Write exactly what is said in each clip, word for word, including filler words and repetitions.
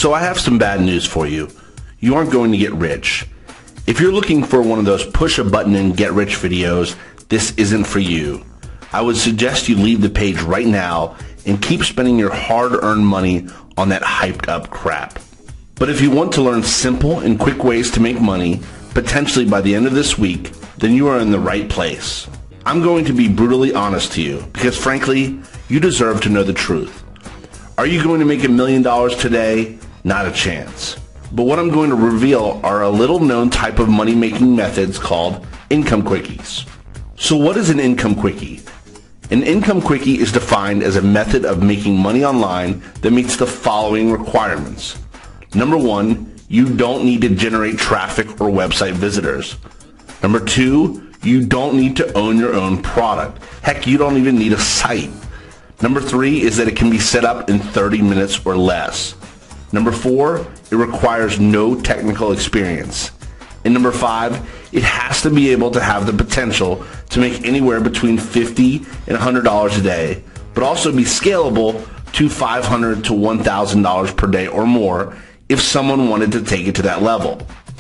So I have some bad news for you. You aren't going to get rich. If you're looking for one of those push a button and get rich videos, this isn't for you. I would suggest you leave the page right now and keep spending your hard-earned money on that hyped up crap. But if you want to learn simple and quick ways to make money, potentially by the end of this week, then you are in the right place. I'm going to be brutally honest to you because frankly, you deserve to know the truth. Are you going to make a million dollars today? Not a chance. But what I'm going to reveal are a little known type of money making methods called income quickies. So what is an income quickie? An income quickie is defined as a method of making money online that meets the following requirements. Number one, you don't need to generate traffic or website visitors. Number two, you don't need to own your own product. Heck, you don't even need a site. Number three is that it can be set up in thirty minutes or less. Number four, it requires no technical experience. And number five, it has to be able to have the potential to make anywhere between fifty dollars and one hundred dollars a day, but also be scalable to five hundred dollars to one thousand dollars per day or more if someone wanted to take it to that level.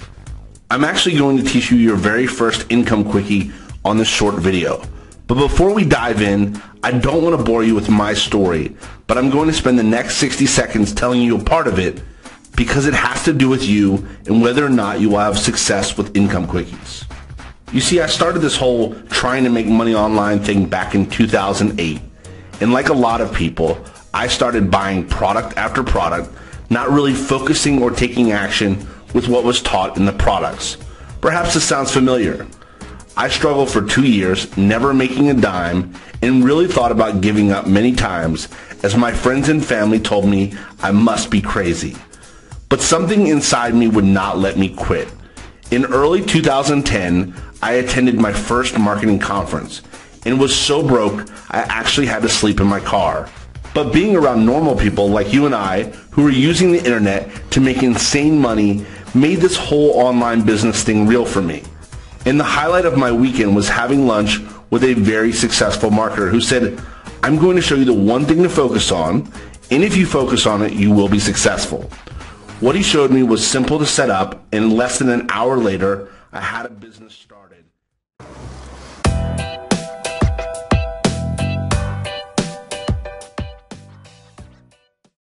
I'm actually going to teach you your very first income quickie on this short video. But before we dive in, I don't want to bore you with my story, but I'm going to spend the next sixty seconds telling you a part of it because it has to do with you and whether or not you will have success with income quickies. You see, I started this whole trying to make money online thing back in two thousand eight, and like a lot of people, I started buying product after product, not really focusing or taking action with what was taught in the products. Perhaps this sounds familiar. I struggled for two years, never making a dime, and really thought about giving up many times as my friends and family told me I must be crazy. But something inside me would not let me quit. In early two thousand ten, I attended my first marketing conference and was so broke I actually had to sleep in my car. But being around normal people like you and I who were using the internet to make insane money made this whole online business thing real for me. And the highlight of my weekend was having lunch with a very successful marketer who said, I'm going to show you the one thing to focus on, and if you focus on it, you will be successful. What he showed me was simple to set up, and less than an hour later, I had a business started.